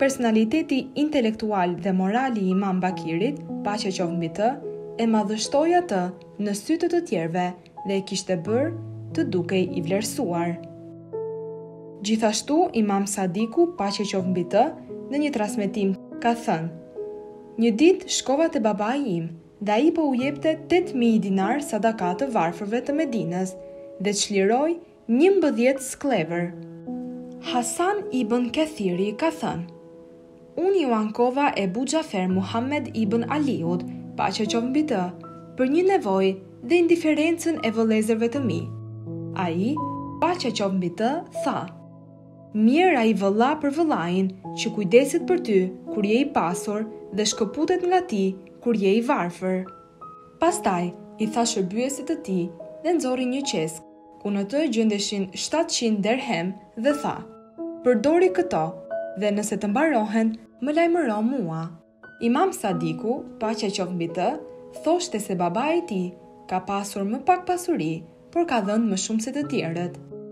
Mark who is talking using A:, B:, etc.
A: personaliteti intelektual dhe morali i Imam Bakirit, paqja qoftë mbi të, e madhështoi atë në sy të tjerëve dhe e kishte bërë të dukej i vlerësuar. Gjithashtu, Imam Sadiku, paqja qoftë mbi të, në një transmetim ka thënë: "Një ditë shkova te babai im dhe ai po u jepte 8.000 dinar sadaka të varfërve të Medinës dhe çliroi 11 sklever." Hasan ibn Kathiri ka thënë: "Unë ju ankova Ebu Xhafer Muhammed ibn Aliut, paqja qoftë mbi të, për një nevojë dhe indiferencën e vëllezërve të mi. Ai, paqja qoftë mbi të, tha: Mirë ai vëlla për vëllain që kujdeset për ty kur je i pasur dhe shkëputet nga ti kur je i varfër." Pastaj i tha shërbyesit të tij dhe nxorri një qesk, ku në të gjendeshin 700 dirhem dhe tha: "Përdori këto dhe nëse të mbarohen, më lajmëro mua." Imam Sadiku, paqja qoftë mbi të, thoshte se babai i tij ka pasur më pak pasuri, por ka dhënë më shumë se të tjerët.